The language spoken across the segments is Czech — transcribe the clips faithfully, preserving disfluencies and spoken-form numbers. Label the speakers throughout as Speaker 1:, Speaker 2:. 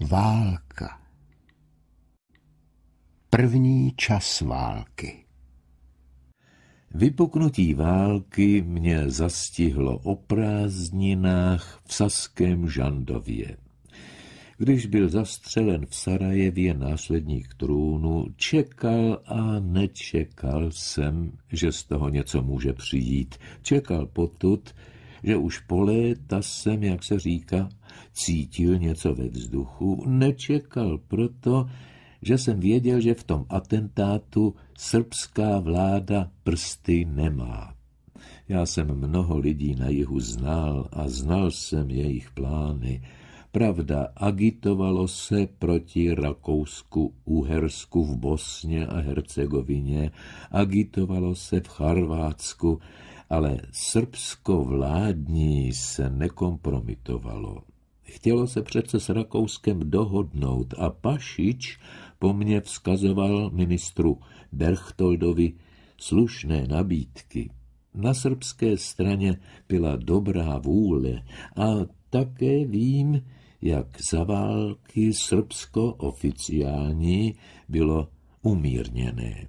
Speaker 1: Válka. První čas války.
Speaker 2: Vypuknutí války mě zastihlo o prázdninách v saském Žandově. Když byl zastřelen v Sarajevě následník trůnu, čekal a nečekal jsem, že z toho něco může přijít. Čekal potud, že už po léta jsem, jak se říká, cítil něco ve vzduchu. Nečekal proto, že jsem věděl, že v tom atentátu srbská vláda prsty nemá. Já jsem mnoho lidí na jihu znal a znal jsem jejich plány. Pravda, agitovalo se proti Rakousku, Uhersku v Bosně a Hercegovině, agitovalo se v Chorvatsku, ale srbsko vládní se nekompromitovalo. Chtělo se přece s Rakouskem dohodnout a Pašič po mně vzkazoval ministru Berchtoldovi slušné nabídky. Na srbské straně byla dobrá vůle a také vím, jak za války Srbsko oficiální bylo umírněné.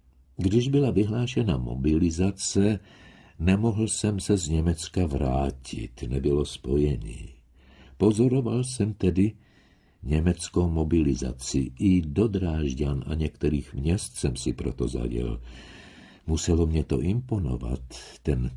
Speaker 2: Když byla vyhlášena mobilizace, nemohl jsem se z Německa vrátit, nebylo spojení. Pozoroval jsem tedy německou mobilizaci. I do Drážďan a některých měst jsem si proto zajel. Muselo mě to imponovat, ten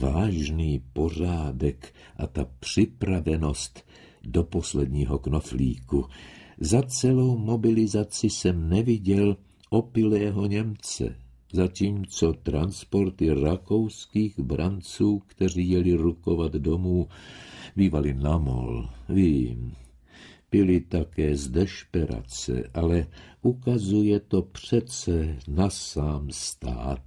Speaker 2: vážný pořádek a ta připravenost do posledního knoflíku. Za celou mobilizaci jsem neviděl opilého Němce, zatímco transporty rakouských branců, kteří jeli rukovat domů, bývali na mol, vím. Byli také z dešperace, ale ukazuje to přece na sám stát.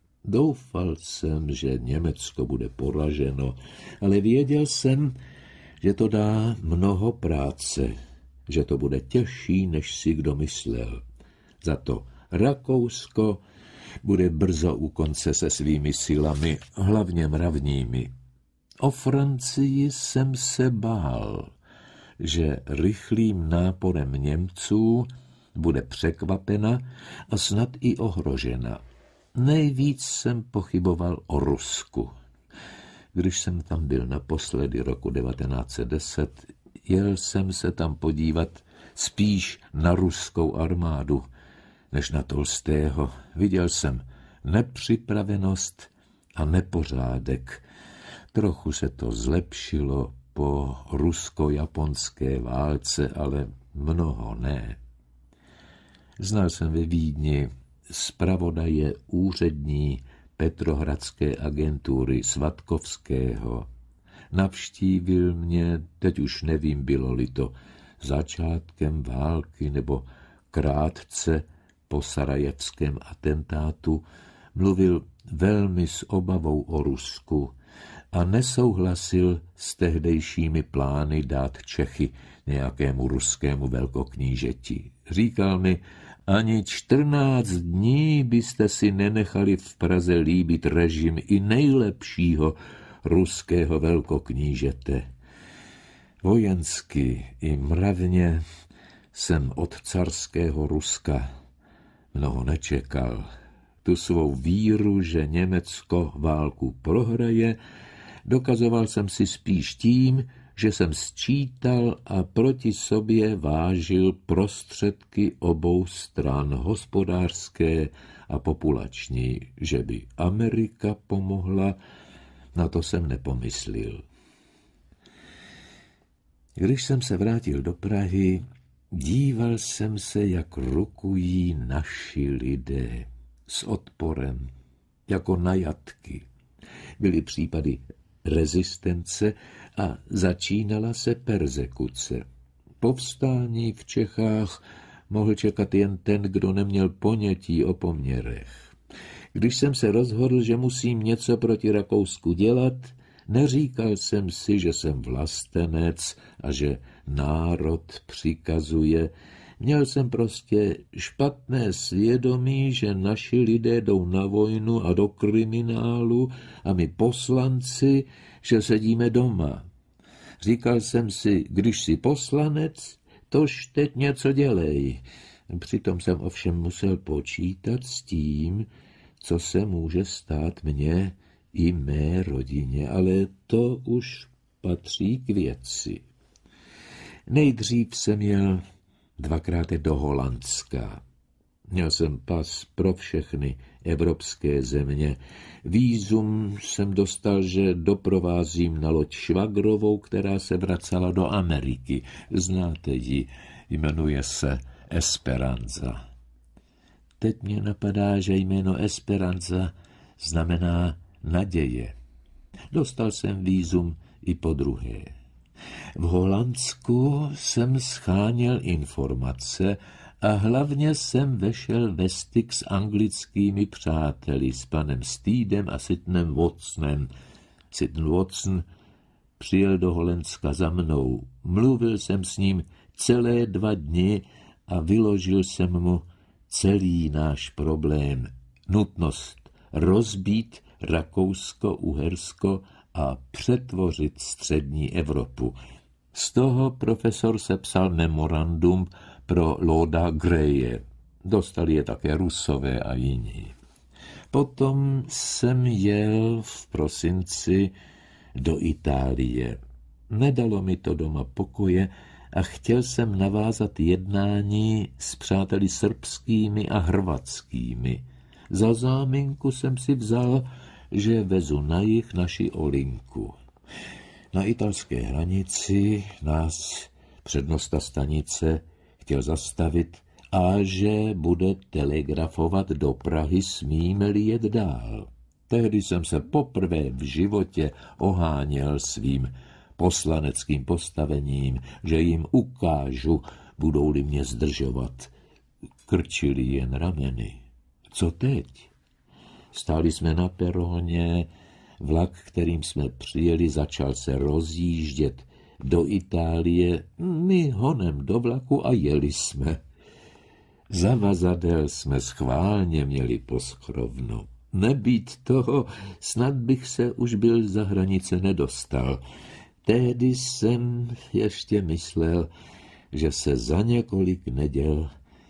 Speaker 2: Doufal jsem, že Německo bude poraženo, ale věděl jsem, že to dá mnoho práce, že to bude těžší, než si kdo myslel. Za to Rakousko bude brzo u konce se svými silami, hlavně mravními. O Francii jsem se bál, že rychlým náporem Němců bude překvapena a snad i ohrožena. Nejvíc jsem pochyboval o Rusku. Když jsem tam byl naposledy roku devatenáct set deset, jel jsem se tam podívat spíš na ruskou armádu, než na Tolstého. Viděl jsem nepřipravenost a nepořádek. Trochu se to zlepšilo po rusko-japonské válce, ale mnoho ne. Znal jsem ve Vídni zpravodaje úřední petrohradské agentury Svatkovského. Navštívil mě, teď už nevím, bylo-li to začátkem války nebo krátce po sarajevském atentátu, mluvil velmi s obavou o Rusku a nesouhlasil s tehdejšími plány dát Čechy nějakému ruskému velkoknížeti. Říkal mi, ani čtrnáct dní byste si nenechali v Praze líbit režim i nejlepšího ruského velkoknížete. Vojensky i mravně jsem od carského Ruska mnoho nečekal. Tu svou víru, že Německo válku prohraje, dokazoval jsem si spíš tím, že jsem sčítal a proti sobě vážil prostředky obou stran, hospodářské a populační. Že by Amerika pomohla, na to jsem nepomyslel. Když jsem se vrátil do Prahy, díval jsem se, jak rukují naši lidé s odporem, jako najatky. Byly případy rezistence a začínala se perzekuce. Povstání v Čechách mohl čekat jen ten, kdo neměl ponětí o poměrech. Když jsem se rozhodl, že musím něco proti Rakousku dělat, neříkal jsem si, že jsem vlastenec a že národ přikazuje. Měl jsem prostě špatné svědomí, že naši lidé jdou na vojnu a do kriminálu a my poslanci, že sedíme doma. Říkal jsem si, když jsi poslanec, tož teď něco dělej. Přitom jsem ovšem musel počítat s tím, co se může stát mně i mé rodině, ale to už patří k věci. Nejdřív jsem jel dvakrát do Holandska. Měl jsem pas pro všechny evropské země. Vízum jsem dostal, že doprovázím na loď švagrovou, která se vracela do Ameriky. Znáte ji, jmenuje se Esperanza. Teď mě napadá, že jméno Esperanza znamená naděje. Dostal jsem vízum i po druhé. V Holandsku jsem scháněl informace a hlavně jsem vešel ve styk s anglickými přáteli, s panem Steedem a Sydnem Watsonem. Sydn Watson přijel do Holandska za mnou. Mluvil jsem s ním celé dva dny a vyložil jsem mu celý náš problém. Nutnost rozbít Rakousko-Uhersko a přetvořit střední Evropu. Z toho profesor sepsal memorandum pro Lorda Greje. Dostali je také Rusové a jiní. Potom jsem jel v prosinci do Itálie. Nedalo mi to doma pokoje a chtěl jsem navázat jednání s přáteli srbskými a hrvatskými. Za záminku jsem si vzal, že vezu na jih naši Olinku. Na italské hranici nás přednosta stanice chtěl zastavit a že bude telegrafovat do Prahy, smíme-li jet dál. Tehdy jsem se poprvé v životě oháněl svým poslaneckým postavením, že jim ukážu, budou-li mě zdržovat. Krčili jen rameny. Co teď? Stáli jsme na peroně, vlak, kterým jsme přijeli, začal se rozjíždět do Itálie, my honem do vlaku a jeli jsme. Zavazadel jsme schválně měli poskrovno. Nebýt toho, snad bych se už byl za hranice nedostal. Tehdy jsem ještě myslel, že se za několik neděl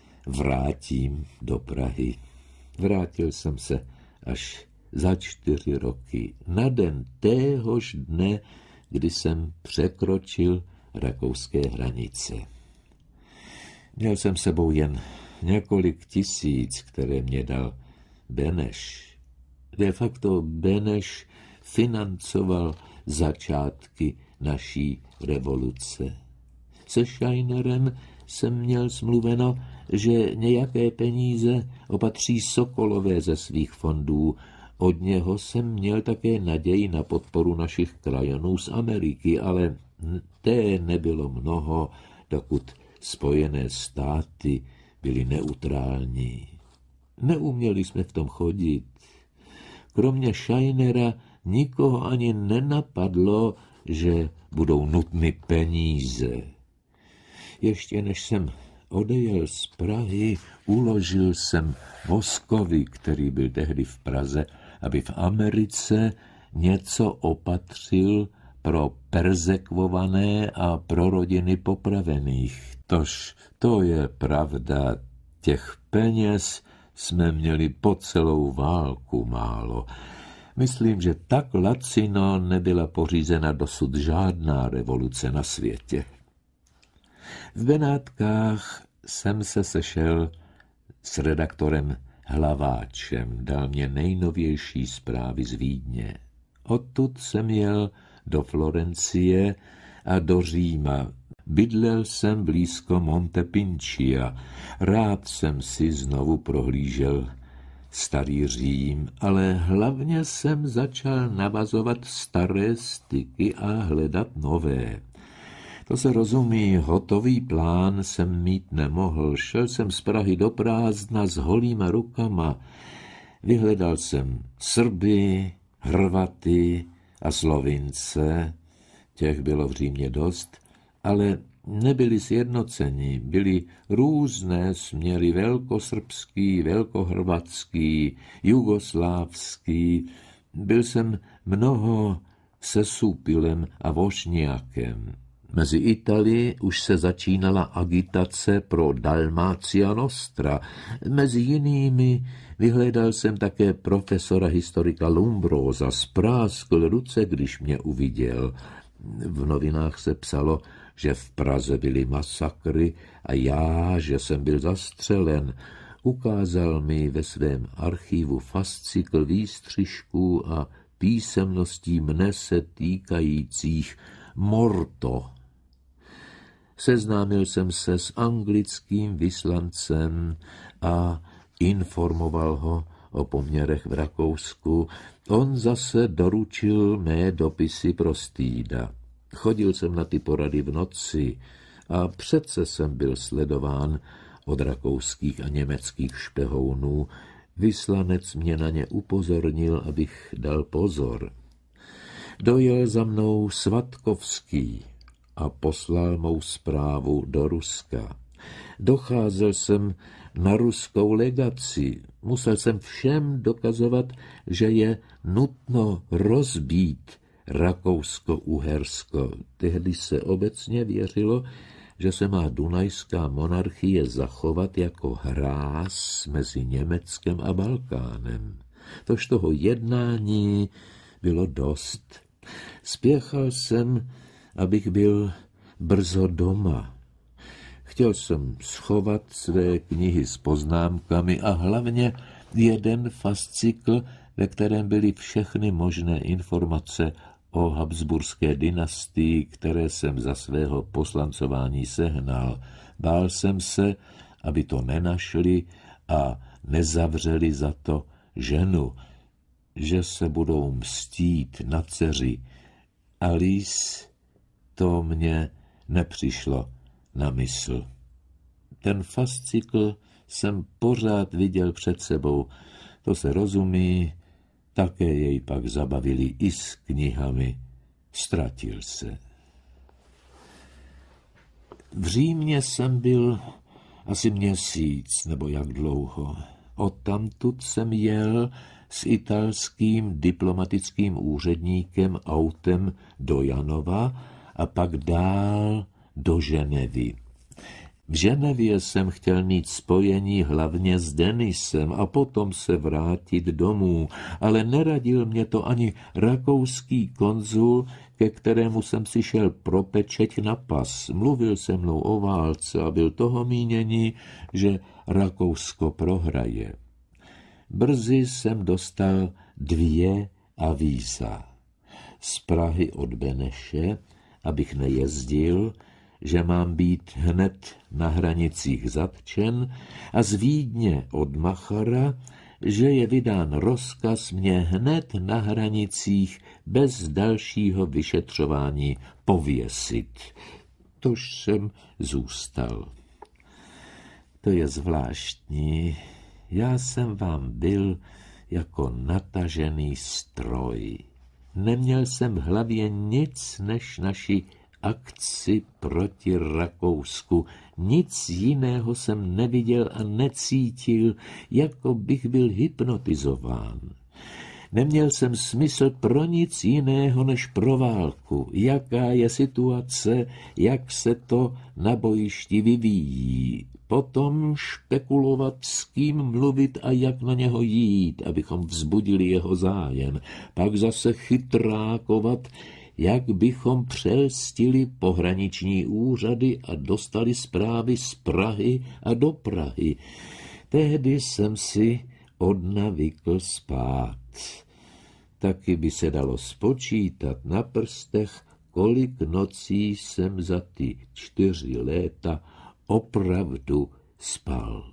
Speaker 2: vrátím do Prahy. Vrátil jsem se až za čtyři roky, na den téhož dne, kdy jsem překročil rakouské hranice. Měl jsem sebou jen několik tisíc, které mě dal Beneš. De facto Beneš financoval začátky naší revoluce. Se Scheinerem jsem měl smluveno, že nějaké peníze opatří Sokolové ze svých fondů. Od něho jsem měl také naději na podporu našich krajanů z Ameriky, ale té nebylo mnoho, dokud Spojené státy byly neutrální. Neuměli jsme v tom chodit. Kromě Scheinera nikoho ani nenapadlo, že budou nutny peníze. Ještě než jsem odejel z Prahy, uložil jsem Voskovi, který byl tehdy v Praze, aby v Americe něco opatřil pro perzekvované a pro rodiny popravených. Tož to je pravda, těch peněz jsme měli po celou válku málo. Myslím, že tak lacino nebyla pořízena dosud žádná revoluce na světě. V Benátkách jsem se sešel s redaktorem Hlaváčem, dal mě nejnovější zprávy z Vídně. Odtud jsem jel do Florencie a do Říma. Bydlel jsem blízko Montepinčia. Rád jsem si znovu prohlížel starý Řím, ale hlavně jsem začal navazovat staré styky a hledat nové. To se rozumí, hotový plán jsem mít nemohl. Šel jsem z Prahy do prázdna s holýma rukama. Vyhledal jsem Srby, Hrvaty a Slovince. Těch bylo v Římě dost, ale nebyli sjednoceni. Byly různé směry, velkosrbský, velkohrvatský, jugoslávský. Byl jsem mnoho se Supilem a Vošňákem. Mezi Itali už se začínala agitace pro Dalmácia Nostra. Mezi jinými vyhledal jsem také profesora historika Lombrosa. Spráskl ruce, když mě uviděl. V novinách se psalo, že v Praze byly masakry a já, že jsem byl zastřelen. Ukázal mi ve svém archivu fascikl výstřižků a písemností mne se týkajících morto. Seznámil jsem se s anglickým vyslancem a informoval ho o poměrech v Rakousku. On zase doručil mé dopisy pro Stýda. Chodil jsem na ty porady v noci a přece jsem byl sledován od rakouských a německých špehounů. Vyslanec mě na ně upozornil, abych dal pozor. Dojel za mnou Svatkovský a poslal mou zprávu do Ruska. Docházel jsem na ruskou legaci. Musel jsem všem dokazovat, že je nutno rozbít Rakousko-Uhersko. Tehdy se obecně věřilo, že se má dunajská monarchie zachovat jako hráz mezi Německem a Balkánem. Tož toho jednání bylo dost. Spěchal jsem, abych byl brzo doma. Chtěl jsem schovat své knihy s poznámkami a hlavně jeden fascikl, ve kterém byly všechny možné informace o habsburské dynastii, které jsem za svého poslancování sehnal. Bál jsem se, aby to nenašli a nezavřeli za to ženu, že se budou mstít na dceři. Alice, to mně nepřišlo na mysl. Ten fascikl jsem pořád viděl před sebou, to se rozumí, také jej pak zabavili i s knihami. Ztratil se. V Římě jsem byl asi měsíc, nebo jak dlouho. Odtamtud jsem jel s italským diplomatickým úředníkem autem do Janova a pak dál do Ženevy. V Ženevě jsem chtěl mít spojení hlavně s Denisem a potom se vrátit domů, ale neradil mě to ani rakouský konzul, ke kterému jsem si šel pro pečeť na pas. Mluvil se mnou o válce a byl toho mínění, že Rakousko prohraje. Brzy jsem dostal dvě avíza. Z Prahy od Beneše, abych nejezdil, že mám být hned na hranicích zatčen, a z Vídně od Machara, že je vydán rozkaz mě hned na hranicích bez dalšího vyšetřování pověsit. Tož jsem zůstal. To je zvláštní. Já jsem vám byl jako natažený stroj. Neměl jsem v hlavě nic než naši akci proti Rakousku. Nic jiného jsem neviděl a necítil, jako bych byl hypnotizován. Neměl jsem smysl pro nic jiného než pro válku. Jaká je situace, jak se to na bojišti vyvíjí. Potom špekulovat, s kým mluvit a jak na něho jít, abychom vzbudili jeho zájem. Pak zase chytrákovat, jak bychom přelstili pohraniční úřady a dostali zprávy z Prahy a do Prahy. Tehdy jsem si odnavykl spát. Taky by se dalo spočítat na prstech, kolik nocí jsem za ty čtyři léta opravdu spal.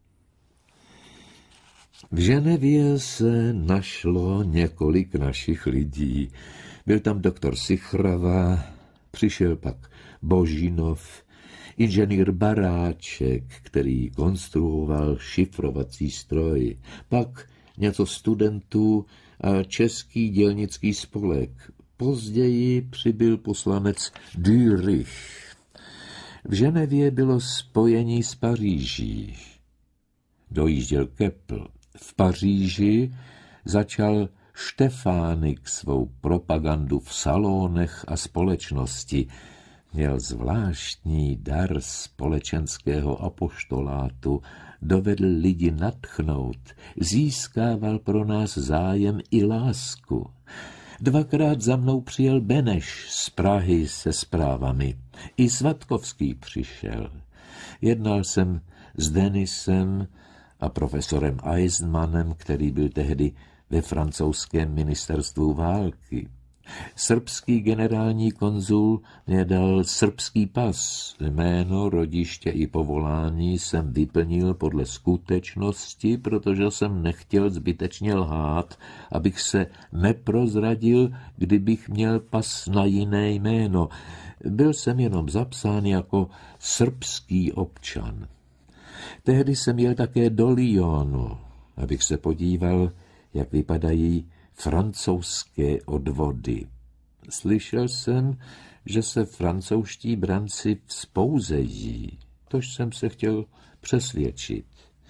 Speaker 2: V Ženevě se našlo několik našich lidí. Byl tam doktor Sichrava, přišel pak Božinov, inženýr Baráček, který konstruoval šifrovací stroj, pak něco studentů a český dělnický spolek. Později přibyl poslanec Dürich. V Ženevě bylo spojení s Paříží. Dojížděl Kepl. V Paříži začal Štefánik svou propagandu v salonech a společnosti. Měl zvláštní dar společenského apoštolátu, dovedl lidi nadchnout, získával pro nás zájem i lásku. Dvakrát za mnou přijel Beneš z Prahy se zprávami. I Svatkovský přišel. Jednal jsem s Denisem a profesorem Eisenmanem, který byl tehdy ve francouzském ministerstvu války. Srbský generální konzul mě dal srbský pas. Jméno, rodiště i povolání jsem vyplnil podle skutečnosti, protože jsem nechtěl zbytečně lhát, abych se neprozradil, kdybych měl pas na jiné jméno. Byl jsem jenom zapsán jako srbský občan. Tehdy jsem jel také do Lyonu, abych se podíval, jak vypadají francouzské odvody. Slyšel jsem, že se francouzští branci vzpouzejí, tož jsem se chtěl přesvědčit.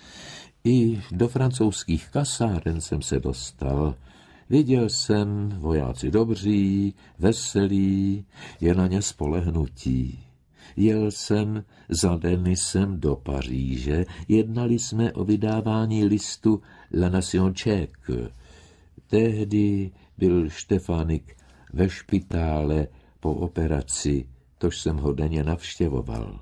Speaker 2: I do francouzských kasáren jsem se dostal. Viděl jsem vojáci dobří, veselí, je na ně spolehnutí. Jel jsem za Denisem do Paříže, jednali jsme o vydávání listu La Nation Tchèque. Tehdy byl Štefánik ve špitále po operaci, tož jsem ho denně navštěvoval.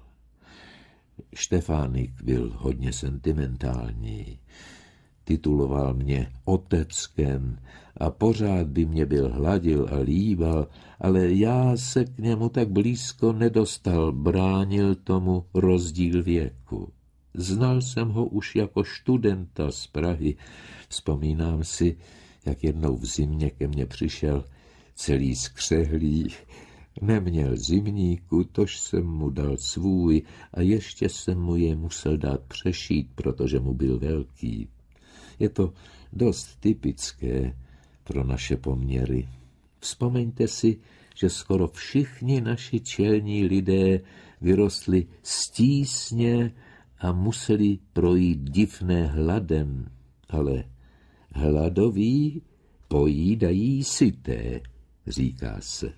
Speaker 2: Štefánik byl hodně sentimentální. Tituloval mě oteckem a pořád by mě byl hladil a líbal, ale já se k němu tak blízko nedostal, bránil tomu rozdíl věku. Znal jsem ho už jako studenta z Prahy. Vzpomínám si, jak jednou v zimě ke mně přišel celý skřehlý. Neměl zimníku, tož jsem mu dal svůj a ještě jsem mu je musel dát přešít, protože mu byl velký. Je to dost typické pro naše poměry. Vzpomeňte si, že skoro všichni naši čelní lidé vyrostli z tísně a museli projít divné hladem, ale hladoví pojídají syté, říká se.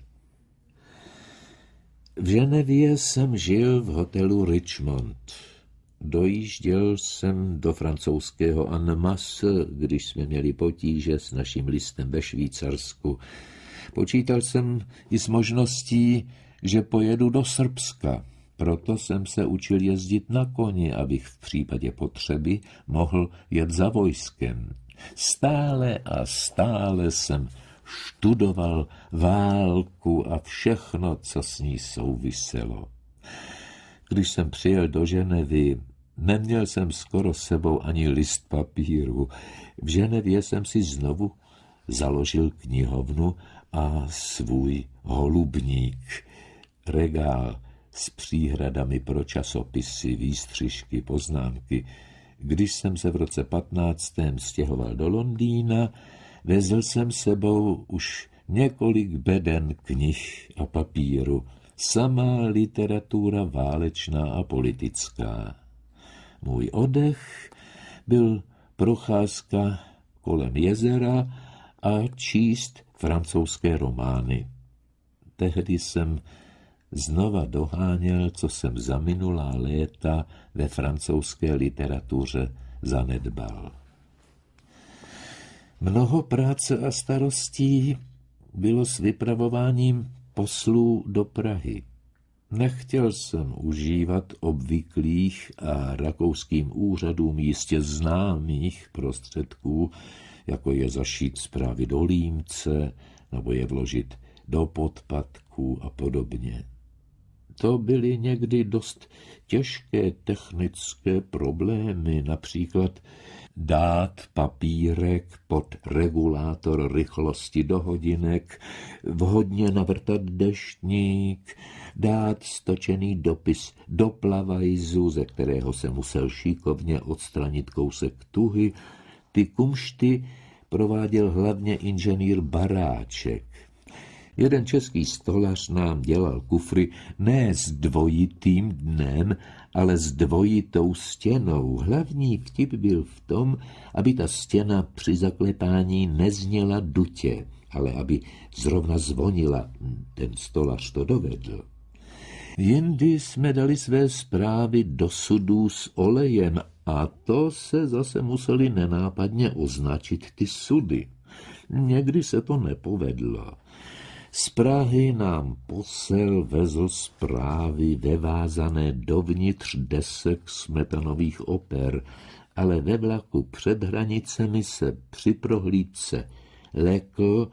Speaker 2: V Ženevě jsem žil v hotelu Richmond. Dojížděl jsem do francouzského Annemasse, když jsme měli potíže s naším listem ve Švýcarsku. Počítal jsem i s možností, že pojedu do Srbska. Proto jsem se učil jezdit na koni, abych v případě potřeby mohl jet za vojskem. Stále a stále jsem študoval válku a všechno, co s ní souviselo. Když jsem přijel do Ženevy, neměl jsem skoro sebou ani list papíru. V Ženevě jsem si znovu založil knihovnu a svůj holubník, regál s příhradami pro časopisy, výstřižky, poznámky. Když jsem se v roce patnáctém stěhoval do Londýna, vezl jsem sebou už několik beden knih a papíru, samá literatura válečná a politická. Můj oddech byl procházka kolem jezera a číst francouzské romány. Tehdy jsem znova doháněl, co jsem za minulá léta ve francouzské literatuře zanedbal. Mnoho práce a starostí bylo s vypravováním poslů do Prahy. Nechtěl jsem užívat obvyklých a rakouským úřadům jistě známých prostředků, jako je zašít zprávy do límce nebo je vložit do podpatků a podobně. To byly někdy dost těžké technické problémy, například dát papírek pod regulátor rychlosti do hodinek, vhodně navrtat deštník, dát stočený dopis do plavajzu, ze kterého se musel šikovně odstranit kousek tuhy. Ty kumšty prováděl hlavně inženýr Baráček. Jeden český stolař nám dělal kufry ne s dvojitým dnem, ale s dvojitou stěnou. Hlavní vtip byl v tom, aby ta stěna při zaklepání nezněla dutě, ale aby zrovna zvonila. Ten stolař to dovedl. Jindy jsme dali své zprávy do sudů s olejem a to se zase museli nenápadně označit ty sudy. Někdy se to nepovedlo. Z Prahy nám posel vezl zprávy vevázané dovnitř desek smetanových oper, ale ve vlaku před hranicemi se při prohlídce lekl,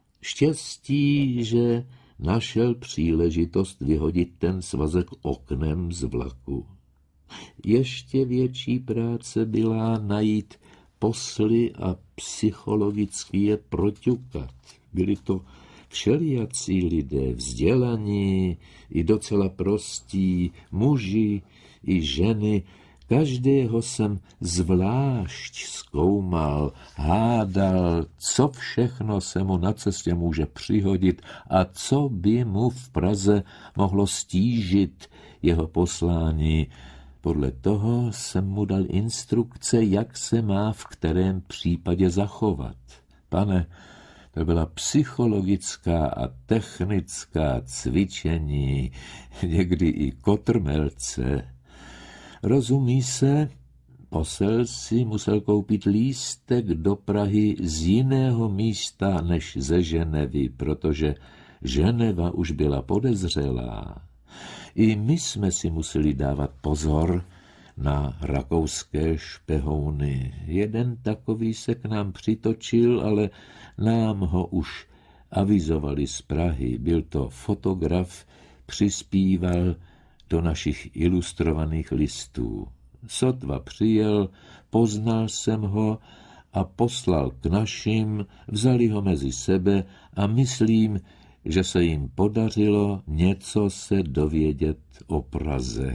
Speaker 2: štěstí, že našel příležitost vyhodit ten svazek oknem z vlaku. Ještě větší práce byla najít posly a psychologicky je proťukat. Byli to všelijací lidé, vzdělaní i docela prostí, muži i ženy. Každého jsem zvlášť zkoumal, hádal, co všechno se mu na cestě může přihodit a co by mu v Praze mohlo stížit jeho poslání. Podle toho jsem mu dal instrukce, jak se má v kterém případě zachovat. Pane, to byla psychologická a technická cvičení, někdy i kotrmelce. Rozumí se, posel si musel koupit lístek do Prahy z jiného místa než ze Ženevy, protože Ženeva už byla podezřelá. I my jsme si museli dávat pozor na rakouské špehouny. Jeden takový se k nám přitočil, ale nám ho už avizovali z Prahy. Byl to fotograf, přispíval do našich ilustrovaných listů. Sotva přijel, poznal jsem ho a poslal k našim, vzali ho mezi sebe a myslím, že se jim podařilo něco se dovědět o Praze.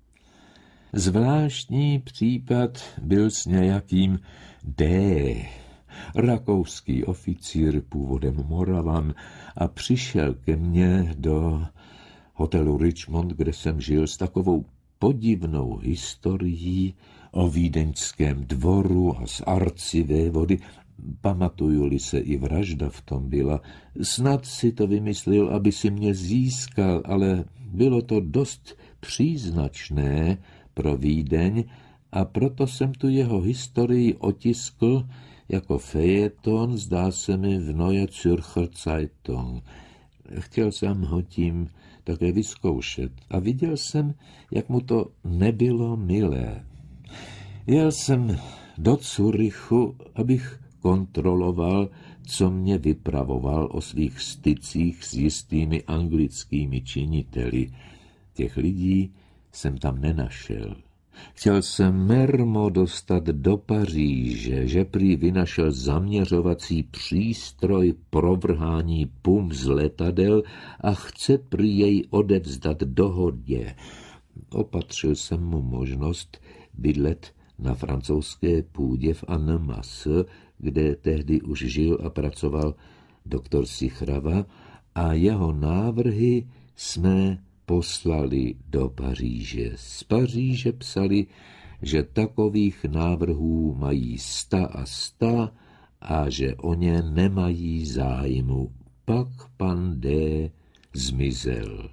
Speaker 2: Zvláštní případ byl s nějakým D., rakouský oficír původem Moravan, a přišel ke mně do hotelu Richmond, kde jsem žil, s takovou podivnou historií o vídeňském dvoru a z arcivévody. Pamatuju-li se, i vražda v tom byla. Snad si to vymyslel, aby si mě získal, ale bylo to dost příznačné pro Vídeň a proto jsem tu jeho historii otiskl jako fejeton, zdá se mi, v Neue Zürcher Zeitung. Chtěl jsem ho tím také vyzkoušet a viděl jsem, jak mu to nebylo milé. Jel jsem do Curychu, abych kontroloval, co mě vypravoval o svých stycích s jistými anglickými činiteli. Těch lidí jsem tam nenašel. Chtěl jsem mermo dostat do Paříže, že prý vynašel zaměřovací přístroj pro vrhání pum z letadel a chce prý jej odevzdat dohodě. Opatřil jsem mu možnost bydlet na francouzské půdě v Annemasse, kde tehdy už žil a pracoval doktor Sichrava, a jeho návrhy jsme poslali do Paříže. Z Paříže psali, že takových návrhů mají sta a sta a že o ně nemají zájmu. Pak pan D. zmizel.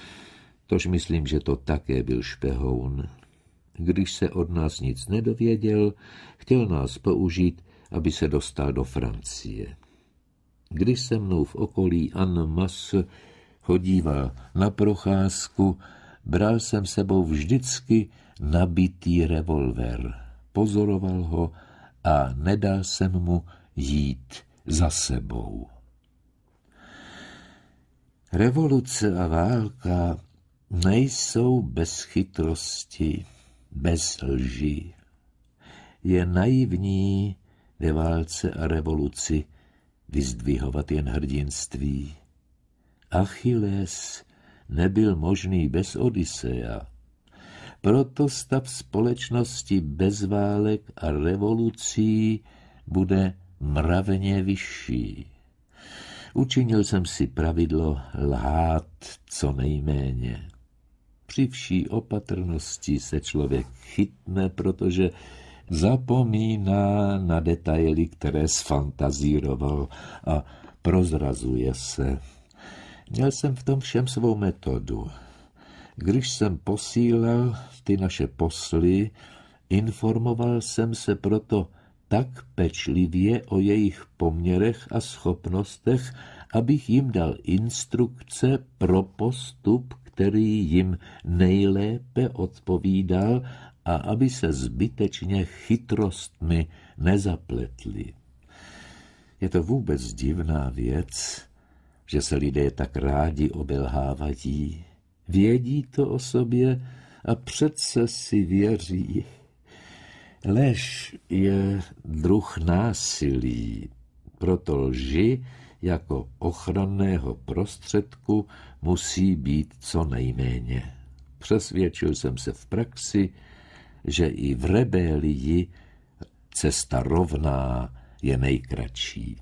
Speaker 2: Tož myslím, že to také byl špehoun. Když se od nás nic nedověděl, chtěl nás použít, aby se dostal do Francie. Když se mnou v okolí Annemasse chodíval na procházku, bral jsem sebou vždycky nabitý revolver. Pozoroval ho a nedal jsem mu jít za sebou. Revoluce a válka nejsou bez chytrosti, bez lži. Je naivní ve válce a revoluci vyzdvihovat jen hrdinství. Achilles nebyl možný bez Odysea. Proto stav společnosti bez válek a revolucí bude mravně vyšší. Učinil jsem si pravidlo lhát co nejméně. Při vší opatrnosti se člověk chytne, protože zapomíná na detaily, které sfantazíroval, a prozrazuje se. Měl jsem v tom všem svou metodu. Když jsem posílal ty naše posly, informoval jsem se proto tak pečlivě o jejich poměrech a schopnostech, abych jim dal instrukce pro postup, který jim nejlépe odpovídal a aby se zbytečně chytrostmi nezapletli. Je to vůbec divná věc, že se lidé tak rádi obelhávají. Vědí to o sobě a přece si věří. Lež je druh násilí, proto lži jako ochranného prostředku musí být co nejméně. Přesvědčil jsem se v praxi, že i v rebelii cesta rovná je nejkratší.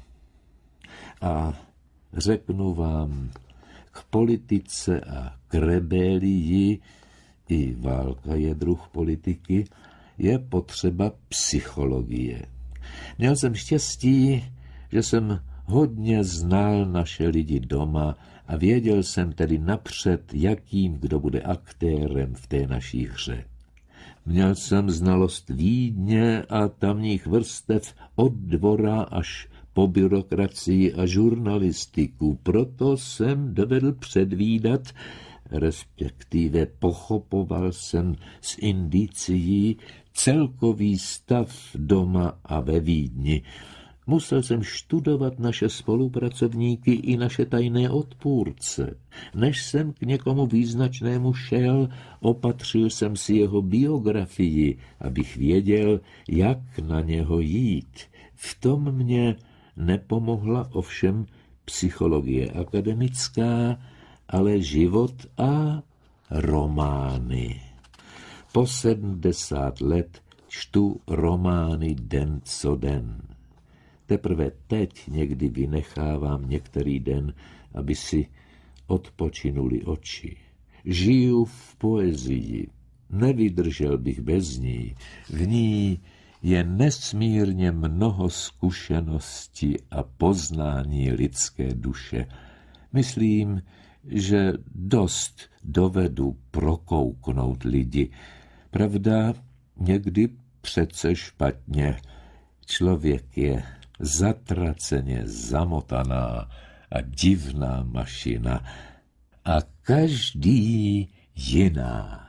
Speaker 2: A řeknu vám, k politice a k rebelii, i válka je druh politiky, je potřeba psychologie. Měl jsem štěstí, že jsem hodně znal naše lidi doma a věděl jsem tedy napřed, jakým kdo bude aktérem v té naší hře. Měl jsem znalost Vídně a tamních vrstev od dvora až po byrokracii a žurnalistiku, proto jsem dovedl předvídat, respektive pochopoval jsem z indicií celkový stav doma a ve Vídni. Musel jsem študovat naše spolupracovníky i naše tajné odpůrce. Než jsem k někomu význačnému šel, opatřil jsem si jeho biografii, abych věděl, jak na něho jít. V tom mě nepomohla ovšem psychologie akademická, ale život a romány. Po sedmdesát let čtu romány den co den. Teprve teď někdy vynechávám některý den, aby si odpočinuli oči. Žiju v poezii, nevydržel bych bez ní. V ní je nesmírně mnoho zkušeností a poznání lidské duše. Myslím, že dost dovedu prokouknout lidi. Pravda, někdy přece špatně. Člověk je zatraceně zamotaná a divná mašina a každý jiná.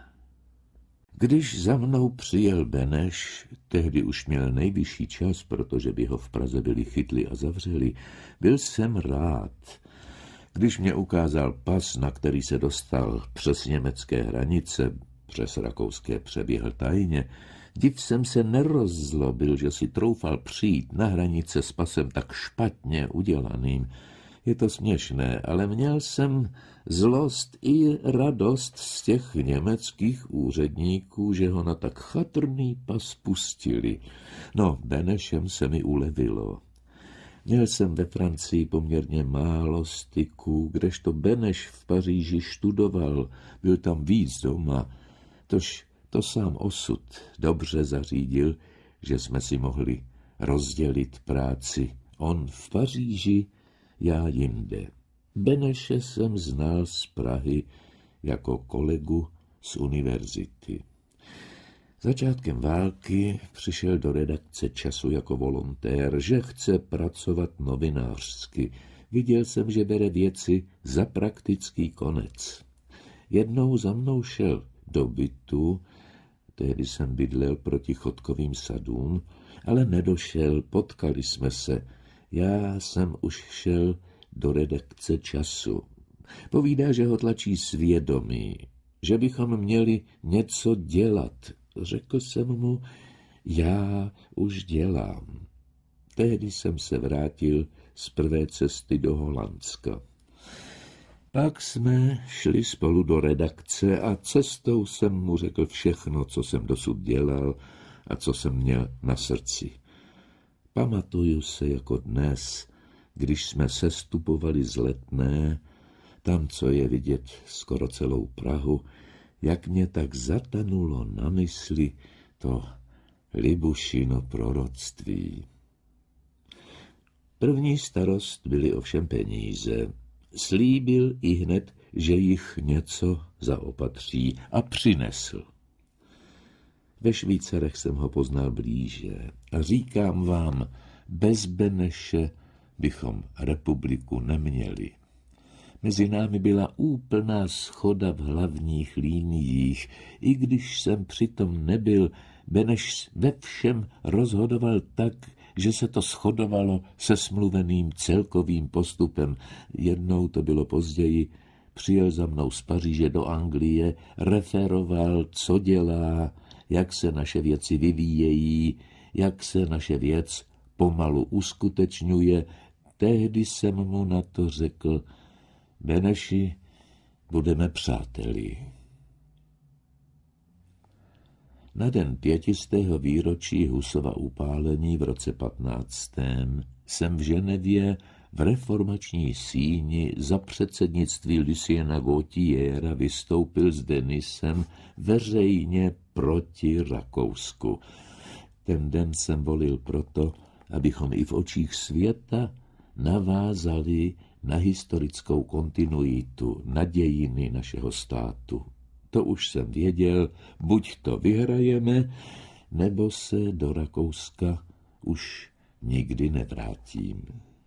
Speaker 2: Když za mnou přijel Beneš, tehdy už měl nejvyšší čas, protože by ho v Praze byli chytli a zavřeli, byl jsem rád. Když mě ukázal pas, na který se dostal přes německé hranice, přes rakouské přeběhl tajně, div jsem se nerozzlobil, že si troufal přijít na hranice s pasem tak špatně udělaným. Je to směšné, ale měl jsem zlost i radost z těch německých úředníků, že ho na tak chatrný pas pustili. No, Benešem se mi ulevilo. Měl jsem ve Francii poměrně málo styků, kdežto Beneš v Paříži študoval, byl tam víc doma, tož to sám osud dobře zařídil, že jsme si mohli rozdělit práci. On v Paříži, já jinde. Beneše jsem znal z Prahy jako kolegu z univerzity. Začátkem války přišel do redakce Času jako volontér, že chce pracovat novinářsky. Viděl jsem, že bere věci za praktický konec. Jednou za mnou šel do bytu, tehdy jsem bydlel proti Chodkovým sadům, ale nedošel, potkali jsme se. Já jsem už šel do redakce Času. Povídá, že ho tlačí svědomí, že bychom měli něco dělat. Řekl jsem mu, já už dělám. Tehdy jsem se vrátil z prvé cesty do Holandska. Pak jsme šli spolu do redakce a cestou jsem mu řekl všechno, co jsem dosud dělal a co jsem měl na srdci. Pamatuju se jako dnes, když jsme sestupovali z Letné, tam, co je vidět skoro celou Prahu, jak mě tak zatanulo na mysli to Libušino proroctví. První starost byly ovšem peníze. Slíbil ihned, že jich něco zaopatří, a přinesl. Ve Švýcarech jsem ho poznal blíže a říkám vám, bez Beneše bychom republiku neměli. Mezi námi byla úplná shoda v hlavních liniích. I když jsem přitom nebyl, Beneš ve všem rozhodoval tak, že se to shodovalo se smluveným celkovým postupem. Jednou, to bylo později, přijel za mnou z Paříže do Anglie, referoval, co dělá, jak se naše věci vyvíjejí, jak se naše věc pomalu uskutečňuje. Tehdy jsem mu na to řekl: Beneši, budeme přáteli. Na den pětistého výročí Husova upálení v roce patnáctém jsem v Ženevě v reformační síni za předsednictví Luciena Gautiera vystoupil s Denisem veřejně proti Rakousku. Ten den jsem volil proto, abychom i v očích světa navázali na historickou kontinuitu, na dějiny našeho státu. To už jsem věděl, buď to vyhrajeme, nebo se do Rakouska už nikdy nevrátím.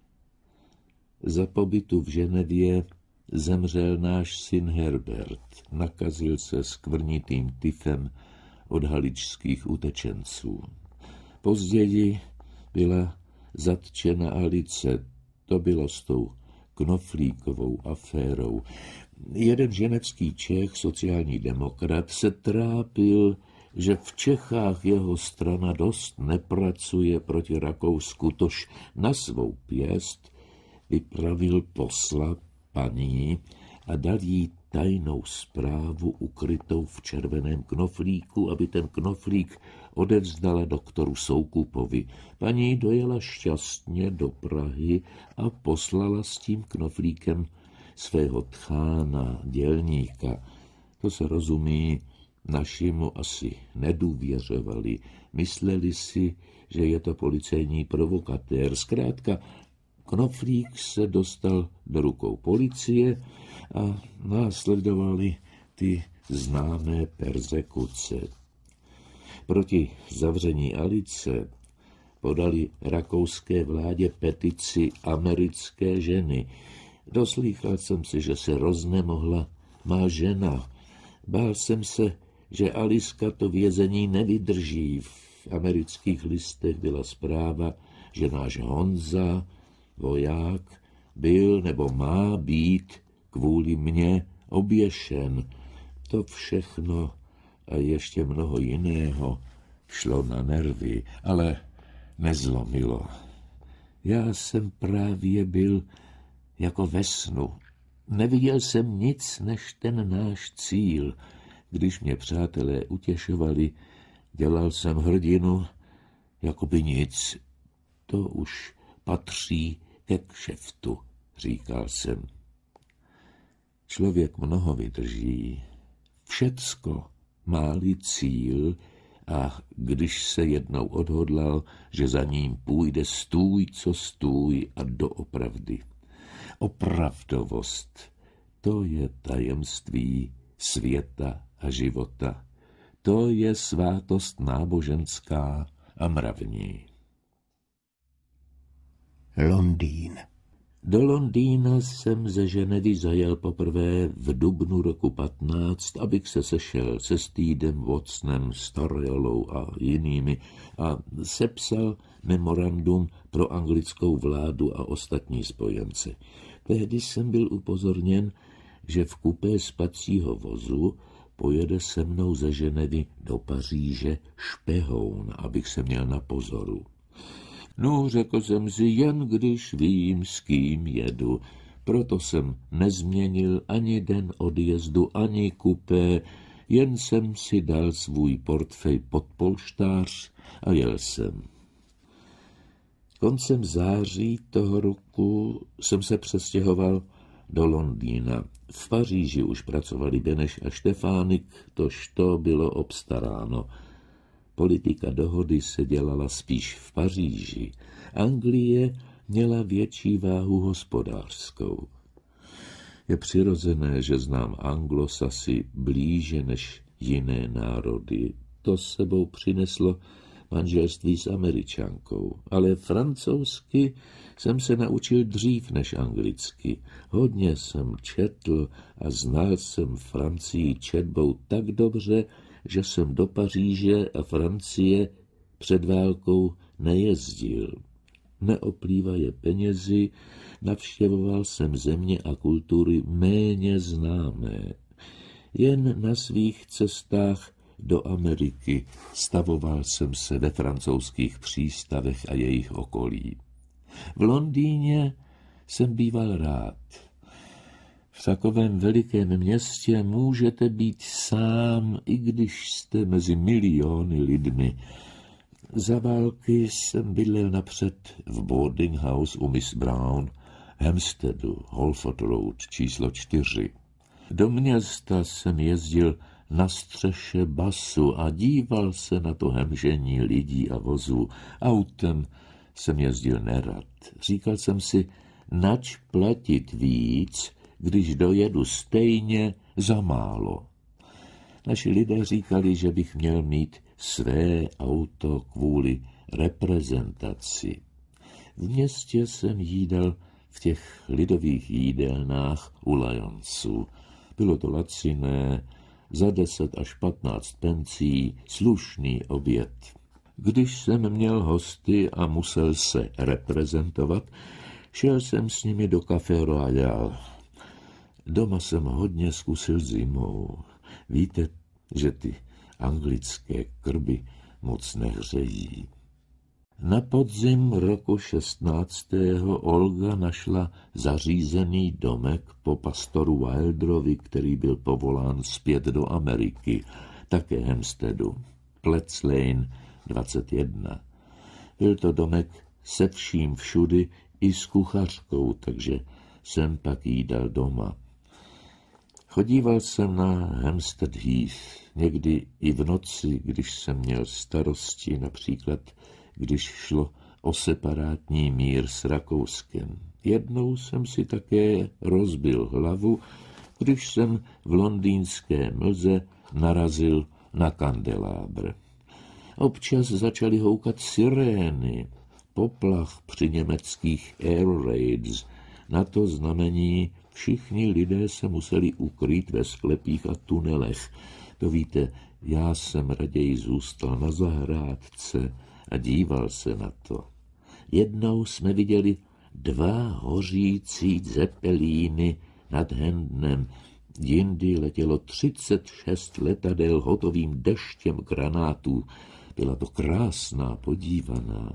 Speaker 2: Za pobytu v Ženevě zemřel náš syn Herbert, nakazil se skvrnitým tyfem od haličských utečenců. Později byla zatčena Alice, to bylo s tou knoflíkovou aférou. Jeden ženevský Čech, sociální demokrat, se trápil, že v Čechách jeho strana dost nepracuje proti Rakousku, tož na svou pěst vypravil posla paní a dal jí tajnou zprávu ukrytou v červeném knoflíku, aby ten knoflík odevzdala doktoru Soukupovi. Paní dojela šťastně do Prahy a poslala s tím knoflíkem svého tchána, dělníka. To se rozumí, naši mu asi nedůvěřovali. Mysleli si, že je to policejní provokatér. Zkrátka, knoflík se dostal do rukou policie a následovaly ty známé perzekuce. Proti zavření Alice podali rakouské vládě petici Americké ženy. Doslýchal jsem si, že se roznemohla má žena. Bál jsem se, že Aliska to vězení nevydrží. V amerických listech byla zpráva, že náš Honza, voják, byl nebo má být kvůli mně oběšen. To všechno a ještě mnoho jiného šlo na nervy, ale nezlomilo. Já jsem právě byl jako ve snu. Neviděl jsem nic než ten náš cíl. Když mě přátelé utěšovali, dělal jsem hrdinu, jako by nic. To už patří ke kšeftu, říkal jsem. Člověk mnoho vydrží. Všecko má-li cíl, a když se jednou odhodlal, že za ním půjde stůj, co stůj a doopravdy. Opravdovost, to je tajemství světa a života. To je svátost náboženská a mravní.
Speaker 1: Londýn.
Speaker 2: Do Londýna jsem ze Ženevy zajel poprvé v dubnu roku patnáct, abych se sešel se Steedem, Watsonem, Storiolou a jinými a sepsal memorandum pro anglickou vládu a ostatní spojence. Tehdy jsem byl upozorněn, že v kupé spacího vozu pojede se mnou ze Ženevy do Paříže špehoun, abych se měl na pozoru. No, řekl jsem si, jen když vím, s kým jedu. Proto jsem nezměnil ani den odjezdu, ani kupé, jen jsem si dal svůj portfej pod polštář a jel jsem. Koncem září toho roku jsem se přestěhoval do Londýna. V Paříži už pracovali Beneš a Štefánik, tož to bylo obstaráno. Politika dohody se dělala spíš v Paříži. Anglie měla větší váhu hospodářskou. Je přirozené, že znám Anglosasy blíže než jiné národy. To s sebou přineslo manželství s Američankou, ale francouzsky jsem se naučil dřív než anglicky. Hodně jsem četl a znal jsem Francii četbou tak dobře, že jsem do Paříže a Francie před válkou nejezdil. Neoplývaje penězi, navštěvoval jsem země a kultury méně známé. Jen na svých cestách do Ameriky stavoval jsem se ve francouzských přístavech a jejich okolí. V Londýně jsem býval rád. V takovém velikém městě můžete být sám, i když jste mezi miliony lidmi. Za války jsem bydlel napřed v boarding house u Miss Brown, Hampsteadu, Holford Road, číslo čtyři. Do města jsem jezdil na střeše basu a díval se na to hemžení lidí a vozů. Autem jsem jezdil nerad. Říkal jsem si, nač platit víc, když dojedu stejně za málo. Naši lidé říkali, že bych měl mít své auto kvůli reprezentaci. V městě jsem jídal v těch lidových jídelnách u Lionců. Bylo to laciné, za deset až patnáct pencí, slušný oběd. Když jsem měl hosty a musel se reprezentovat, šel jsem s nimi do Café Royal. Doma jsem hodně zkusil zimou. Víte, že ty anglické krby moc nehřejí. Na podzim roku šestnáctého Olga našla zařízený domek po pastoru Wilderovi, který byl povolán zpět do Ameriky, také Hampsteadu, Pletts Lane dvacet jedna. Byl to domek se vším všudy i s kuchařkou, takže jsem pak jídal doma. Chodíval jsem na Hampstead Heath, někdy i v noci, když jsem měl starosti, například když šlo o separátní mír s Rakouskem. Jednou jsem si také rozbil hlavu, když jsem v londýnské mlze narazil na kandelábr. Občas začaly houkat sirény, poplach při německých air raids. Na to znamení všichni lidé se museli ukrýt ve sklepích a tunelech. To víte, já jsem raději zůstal na zahrádce a díval se na to. Jednou jsme viděli dva hořící zepelíny nad Hendnem. Jindy letělo třicet šest letadel hotovým deštěm granátů. Byla to krásná podívaná.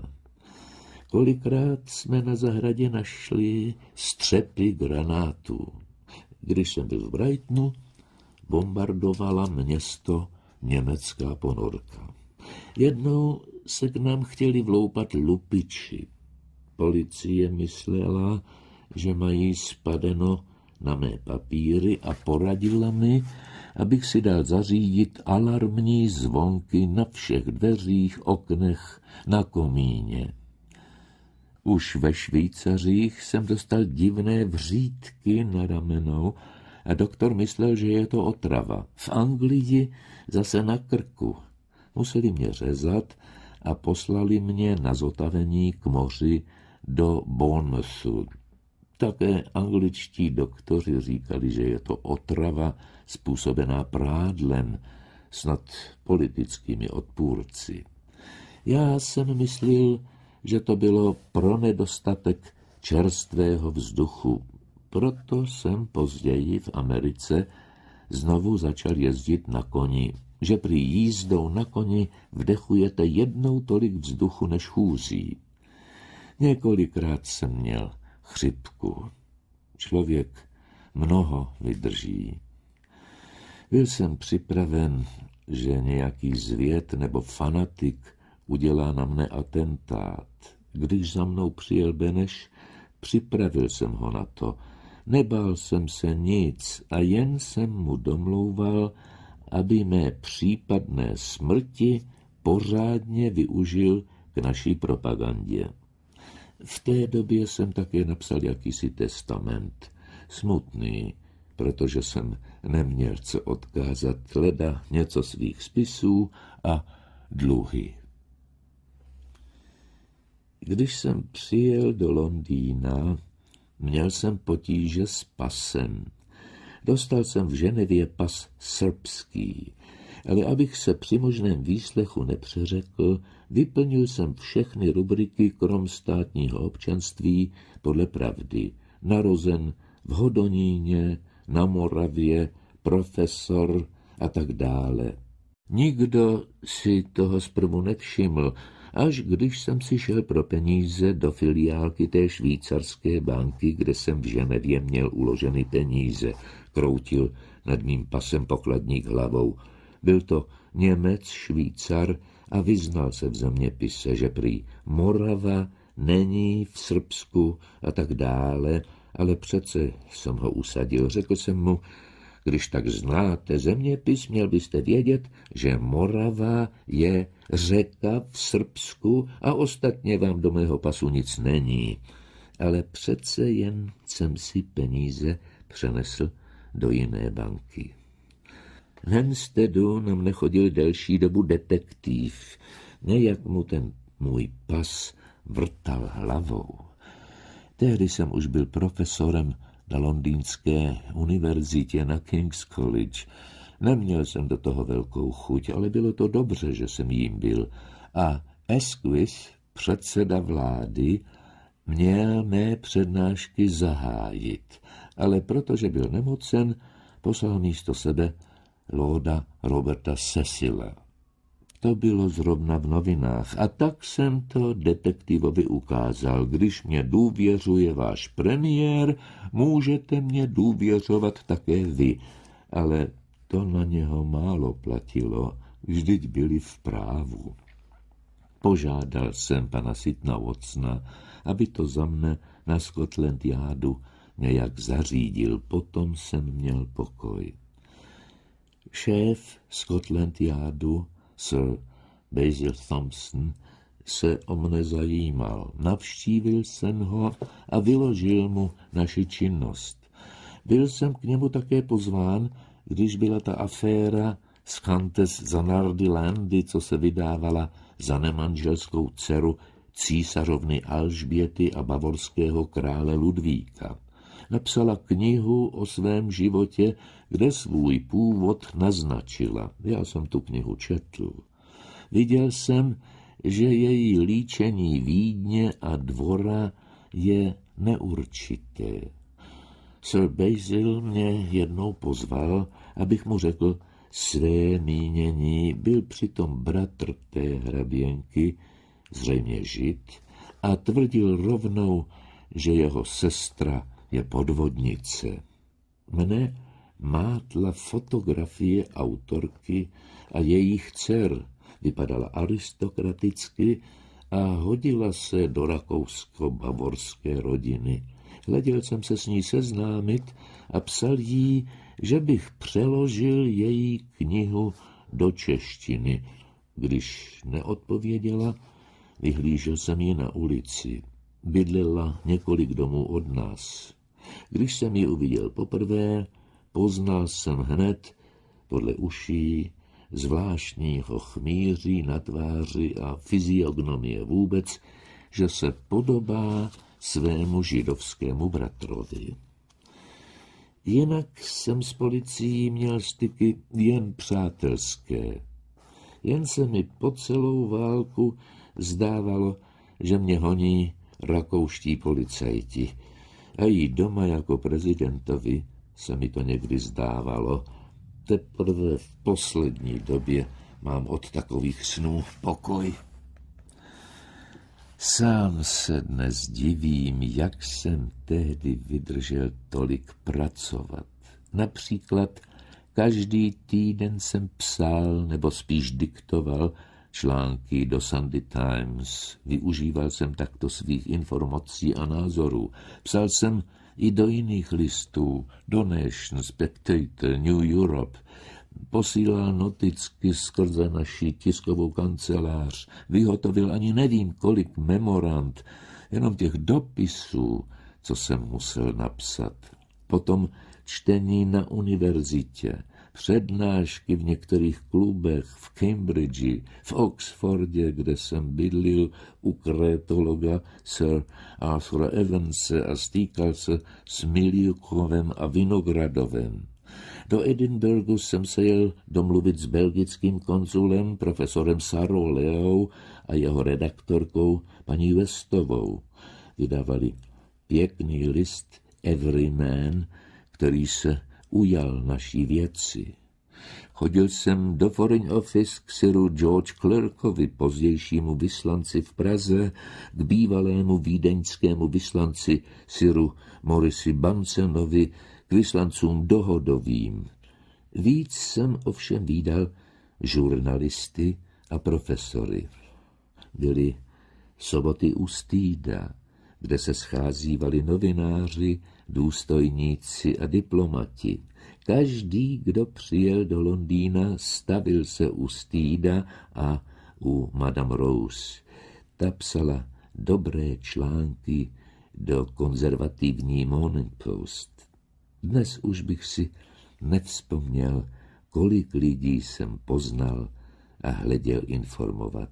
Speaker 2: Kolikrát jsme na zahradě našli střepy granátů. Když jsem byl v Brightonu, bombardovala město německá ponorka. Jednou se k nám chtěli vloupat lupiči. Policie myslela, že mají spadeno na mé papíry a poradila mi, abych si dal zařídit alarmní zvonky na všech dveřích, oknech, na komíně. Už ve Švýcařích jsem dostal divné vřídky na ramenou a doktor myslel, že je to otrava. V Anglii zase na krku. Museli mě řezat a poslali mě na zotavení k moři do Bournemouthu. Také angličtí doktoři říkali, že je to otrava způsobená prádlem, snad politickými odpůrci. Já jsem myslel, že to bylo pro nedostatek čerstvého vzduchu. Proto jsem později v Americe znovu začal jezdit na koni, že prý jízdou na koni vdechujete jednou tolik vzduchu než chůzí. Několikrát jsem měl chřipku. Člověk mnoho vydrží. Byl jsem připraven, že nějaký zvěd nebo fanatik udělá na mne atentát. Když za mnou přijel Beneš, připravil jsem ho na to. Nebál jsem se nic a jen jsem mu domlouval, aby mé případné smrti pořádně využil k naší propagandě. V té době jsem také napsal jakýsi testament. smutný, protože jsem neměl co odkázat, leda něco svých spisů a dluhy. Když jsem přijel do Londýna, měl jsem potíže s pasem. Dostal jsem v Ženevě pas srbský, ale abych se při možném výslechu nepřeřekl, vyplnil jsem všechny rubriky krom státního občanství podle pravdy. Narozen v Hodoníně, na Moravě, profesor a tak dále. Nikdo si toho zprvu nevšiml, až když jsem si šel pro peníze do filiálky té švýcarské banky, kde jsem v Ženevě měl uloženy peníze. Kroutil nad mým pasem pokladník hlavou. Byl to Němec, Švýcar a vyznal se v zeměpise, že prý Morava není v Srbsku a tak dále, ale přece jsem ho usadil. Řekl jsem mu, když tak znáte zeměpis, měl byste vědět, že Morava je řeka v Srbsku a ostatně vám do mého pasu nic není. Ale přece jen jsem si peníze přenesl do jiné banky. V Hempsteadu na mne chodil delší dobu detektiv, nejak mu ten můj pas vrtal hlavou. Tehdy jsem už byl profesorem na londýnské univerzitě na King's College. Neměl jsem do toho velkou chuť, ale bylo to dobře, že jsem jím byl. A Asquith, předseda vlády, měl mé přednášky zahájit, ale protože byl nemocen, poslal místo sebe lorda Roberta Cecila. To bylo zrovna v novinách a tak jsem to detektivovi ukázal. Když mě důvěřuje váš premiér, můžete mě důvěřovat také vy. Ale to na něho málo platilo, vždyť byli v právu. Požádal jsem pana Sitna Watsona, aby to za mne na Scotland Yardu nějak zařídil, potom jsem měl pokoj. Šéf Scotland Yardu, Sir Basil Thompson, se o mne zajímal. Navštívil jsem ho a vyložil mu naši činnost. Byl jsem k němu také pozván, když byla ta aféra s Countess Zanardy Landy, co se vydávala za nemanželskou dceru císařovny Alžběty a bavorského krále Ludvíka. Napsala knihu o svém životě, kde svůj původ naznačila. Já jsem tu knihu četl. Viděl jsem, že její líčení Vídně a dvora je neurčité. Sir Basil mě jednou pozval, abych mu řekl své mínění. Byl přitom bratr té hraběnky, zřejmě Žid, a tvrdil rovnou, že jeho sestra je podvodnice. Mne mátla fotografie autorky a jejich dcer. Vypadala aristokraticky a hodila se do rakousko-bavorské rodiny. Hleděl jsem se s ní seznámit a psal jí, že bych přeložil její knihu do češtiny. Když neodpověděla, vyhlížel jsem ji na ulici. Bydlela několik domů od nás. Když jsem ji uviděl poprvé, poznal jsem hned podle uší, zvláštního chmíří na tváři a fyziognomie vůbec, že se podobá svému židovskému bratrovi. Jinak jsem s policií měl styky jen přátelské. Jen se mi po celou válku zdávalo, že mě honí rakouští policajti. A jí doma jako prezidentovi se mi to někdy zdávalo. Teprve v poslední době mám od takových snů pokoj. Sám se dnes divím, jak jsem tehdy vydržel tolik pracovat. Například každý týden jsem psal, nebo spíš diktoval články do Sunday Times. Využíval jsem takto svých informací a názorů. Psal jsem i do jiných listů, do Nation, Spectator, New Europe. Posílal noticky skrze naši tiskovou kancelář. Vyhotovil ani nevím kolik memorand, jenom těch dopisů, co jsem musel napsat. potom čtení na univerzitě, přednášky v některých klubech, v Cambridge, v Oxfordě, kde jsem bydlil u krétologa Sir Arthura Evanse a stýkal se s Miliukovem a Vinogradovem. Do Edinburghu jsem se jel domluvit s belgickým konzulem, profesorem Sarou Leou a jeho redaktorkou paní Westovou. Vydávali pěkný list Everyman, který se ujal naší věci. Chodil jsem do Foreign Office k siru George Clerkovi, pozdějšímu vyslanci v Praze, k bývalému vídeňskému vyslanci siru Morisi Bancenovi, k vyslancům dohodovým. Víc jsem ovšem vídal žurnalisty a profesory. Byly soboty u Stýda, kde se scházívali novináři, důstojníci a diplomati. Každý, kdo přijel do Londýna, stavil se u Stýda a u Madame Rose. Ta psala dobré články do konzervativní Morning Post. Dnes už bych si nevzpomněl, kolik lidí jsem poznal a hleděl informovat.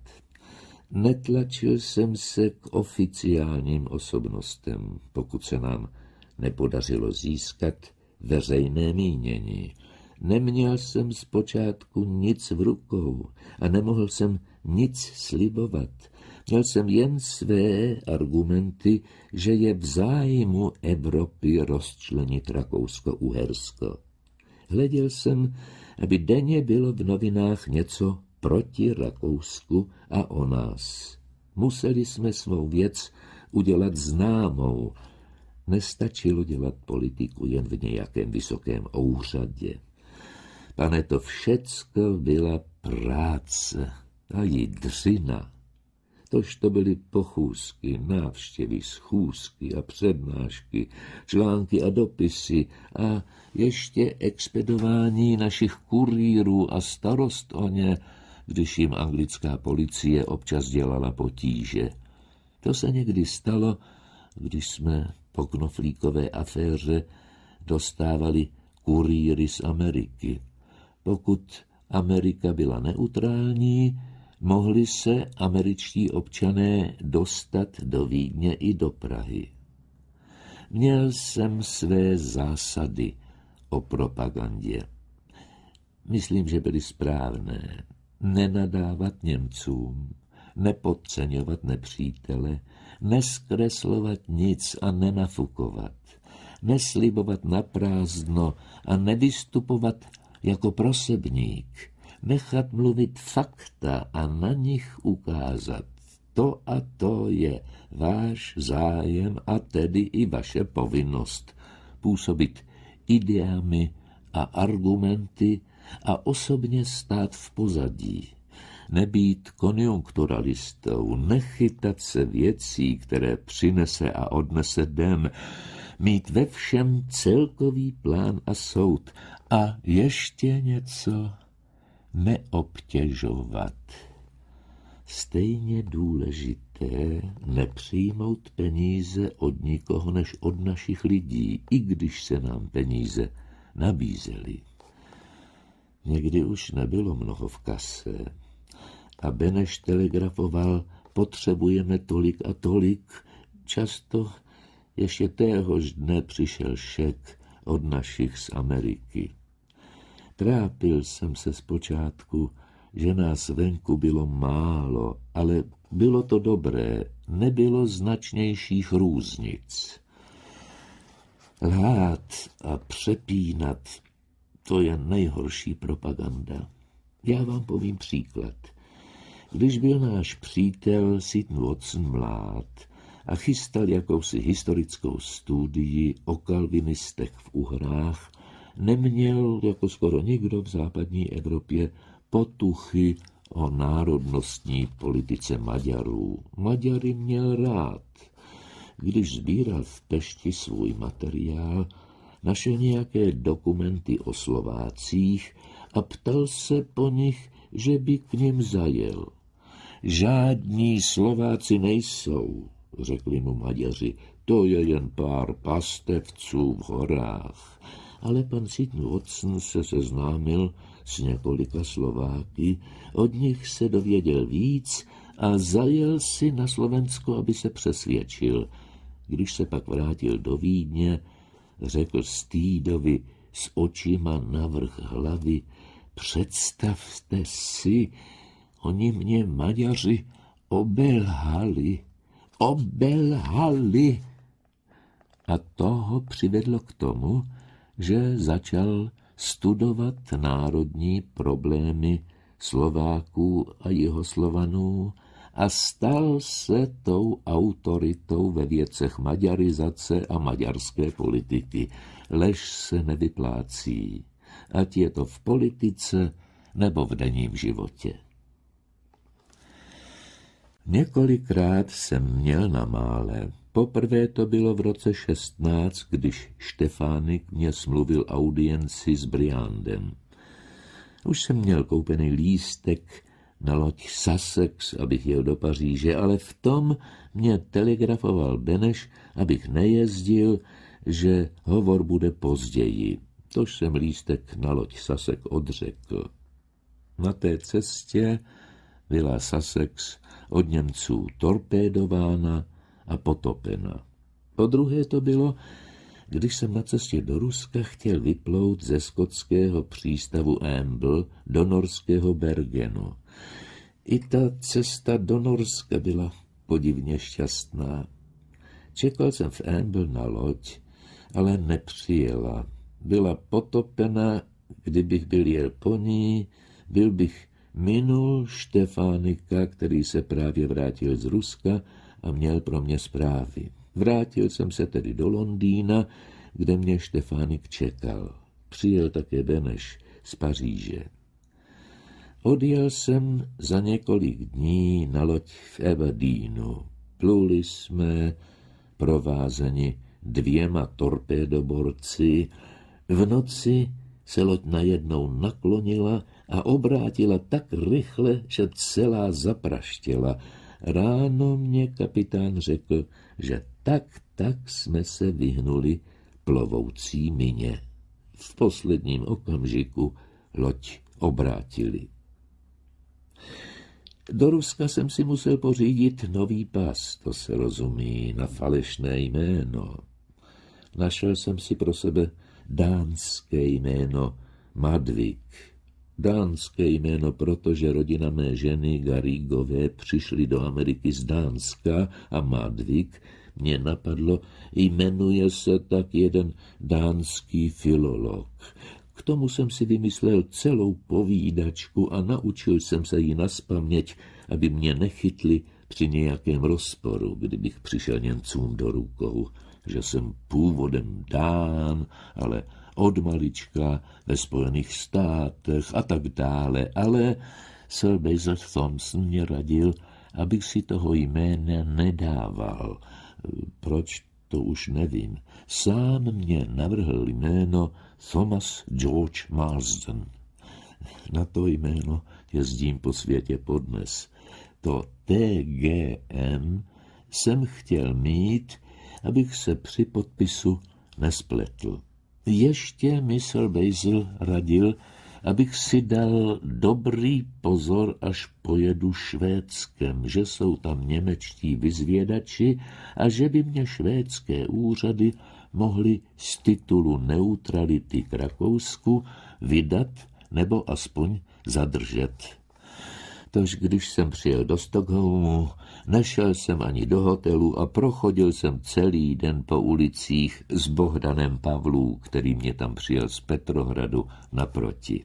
Speaker 2: Netlačil jsem se k oficiálním osobnostem, pokud se nám nepodařilo získat veřejné mínění. Neměl jsem zpočátku nic v rukou a nemohl jsem nic slibovat. Měl jsem jen své argumenty, že je v zájmu Evropy rozčlenit Rakousko-Uhersko. Hleděl jsem, aby denně bylo v novinách něco proti Rakousku a o nás. Museli jsme svou věc udělat známou. Nestačilo dělat politiku jen v nějakém vysokém úřadě. Pane, to všecko byla práce a jidřina. Tož to byly pochůzky, návštěvy, schůzky a přednášky, články a dopisy a ještě expedování našich kurýrů a starost o ně, když jim anglická policie občas dělala potíže. To se někdy stalo, když jsme po knoflíkové aféře dostávali kurýry z Ameriky. Pokud Amerika byla neutrální, mohli se američtí občané dostat do Vídně i do Prahy. Měl jsem své zásady o propagandě. Myslím, že byly správné. Nenadávat Němcům, nepodceňovat nepřítele, neskreslovat nic a nenafukovat, neslibovat naprázdno a nevystupovat jako prosebník, nechat mluvit fakta a na nich ukázat. To a to je váš zájem a tedy i vaše povinnost. Působit ideami a argumenty a osobně stát v pozadí. Nebýt konjunkturalistou, nechytat se věcí, které přinese a odnese den, mít ve všem celkový plán a soud a ještě něco neobtěžovat. Stejně důležité nepřijmout peníze od nikoho než od našich lidí, i když se nám peníze nabízely. Někdy už nebylo mnoho v kase a Beneš telegrafoval, potřebujeme tolik a tolik. Často ještě téhož dne přišel šek od našich z Ameriky. Trápil jsem se zpočátku, že nás venku bylo málo, ale bylo to dobré, nebylo značnějších různic. Lhát a přepínat, to je nejhorší propaganda. Já vám povím příklad. Když byl náš přítel Seton Watson mlád a chystal jakousi historickou studii o kalvinistech v Uhrách, neměl, jako skoro nikdo v západní Evropě, potuchy o národnostní politice Maďarů. Maďary měl rád. Když sbíral v Pešti svůj materiál, našel nějaké dokumenty o Slovácích a ptal se po nich, že by k nim zajel. Žádní Slováci nejsou, řekli mu Maďaři, to je jen pár pastevců v horách. Ale pan Sidney Watson se seznámil s několika Slováky, od nich se dověděl víc a zajel si na Slovensko, aby se přesvědčil. Když se pak vrátil do Vídně, řekl Stýdovi s očima navrch hlavy, představte si, oni mě Maďaři obelhali, obelhali. A to ho přivedlo k tomu, že začal studovat národní problémy Slováků a Jihoslovanů a stal se tou autoritou ve věcech maďarizace a maďarské politiky. Lež se nevyplácí, ať je to v politice nebo v denním životě. Několikrát jsem měl na mále. Poprvé to bylo v roce šestnáct, když Štefánik mě smluvil audienci s Briandem. Už jsem měl koupený lístek na loď Sussex, abych jel do Paříže, ale v tom mě telegrafoval Beneš, abych nejezdil, že hovor bude později. Tož jsem lístek na loď Sussex odřekl. Na té cestě byla Sussex od Němců torpédována a potopena. Po druhé to bylo, když jsem na cestě do Ruska chtěl vyplout ze skotského přístavu Amble do norského Bergenu. I ta cesta do Norska byla podivně šťastná. Čekal jsem v Amble na loď, ale nepřijela. Byla potopena, kdybych byl jel po ní, byl bych minul Štefánika, který se právě vrátil z Ruska a měl pro mě zprávy. Vrátil jsem se tedy do Londýna, kde mě Štefánik čekal. Přijel také Beneš z Paříže. Odjel jsem za několik dní na loď v Aberdeenu. Pluli jsme provázeni dvěma torpédoborci. V noci se loď najednou naklonila a obrátila tak rychle, že celá zapraštěla. Ráno mě kapitán řekl, že tak, tak jsme se vyhnuli plovoucí mině. V posledním okamžiku loď obrátili. Do Ruska jsem si musel pořídit nový pas, to se rozumí, na falešné jméno. Našel jsem si pro sebe dánské jméno Madvik. Dánské jméno, protože rodina mé ženy Garrigové přišli do Ameriky z Dánska a Madvik mě napadlo, jmenuje se tak jeden dánský filolog. K tomu jsem si vymyslel celou povídačku a naučil jsem se ji nazpaměť, aby mě nechytli při nějakém rozporu, kdybych přišel Němcům do rukou, že jsem původem Dán, ale od malička ve Spojených státech a tak dále, ale Sir Basil Thomson mě radil, abych si toho jména nedával. Proč, to už nevím. Sám mě navrhl jméno Thomas George Marsden. Na to jméno jezdím po světě podnes. To T G M jsem chtěl mít, abych se při podpisu nespletl. Ještě mi Sir Basil radil, abych si dal dobrý pozor, až pojedu Švédskem, že jsou tam němečtí vyzvědači a že by mě švédské úřady mohly z titulu neutrality k Rakousku vydat nebo aspoň zadržet. Tož když jsem přijel do Stockholmu, nešel jsem ani do hotelu a prochodil jsem celý den po ulicích s Bohdanem Pavlů, který mě tam přijel z Petrohradu naproti.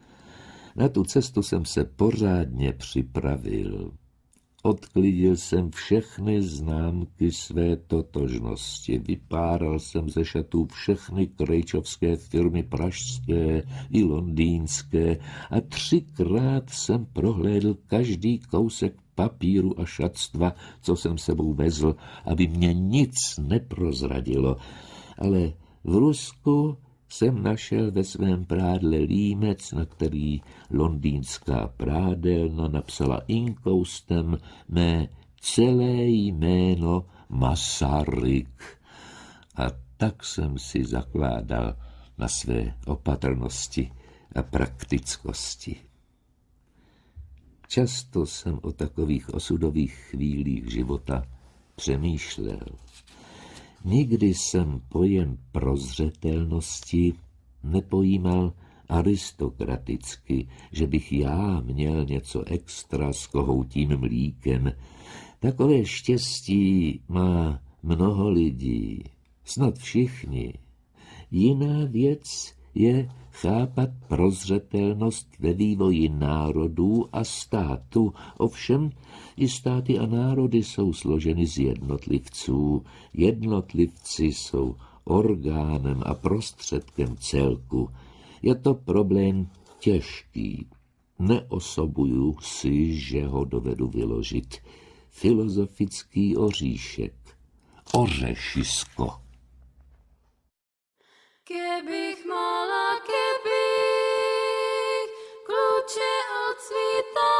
Speaker 2: Na tu cestu jsem se pořádně připravil. Odklidil jsem všechny známky své totožnosti, vypáral jsem ze šatů všechny krejčovské firmy pražské i londýnské a třikrát jsem prohlédl každý kousek papíru a šatstva, co jsem sebou vezl, aby mě nic neprozradilo. Ale v Rusku jsem našel ve svém prádle límec, na který londýnská prádelna napsala inkoustem mé celé jméno Masaryk. A tak jsem si zakládal na své opatrnosti a praktickosti. Často jsem o takových osudových chvílích života přemýšlel. Nikdy jsem pojem prozřetelnosti nepojímal aristokraticky, že bych já měl něco extra s kohoutím mlíkem. Takové štěstí má mnoho lidí, snad všichni. Jiná věc je chápat prozřetelnost ve vývoji národů a států. Ovšem i státy a národy jsou složeny z jednotlivců. Jednotlivci jsou orgánem a prostředkem celku. Je to problém těžký. Neosobuju si, že ho dovedu vyložit. Filozofický oříšek. Ořešisko.
Speaker 3: Kebych mala, kebych kluče od světa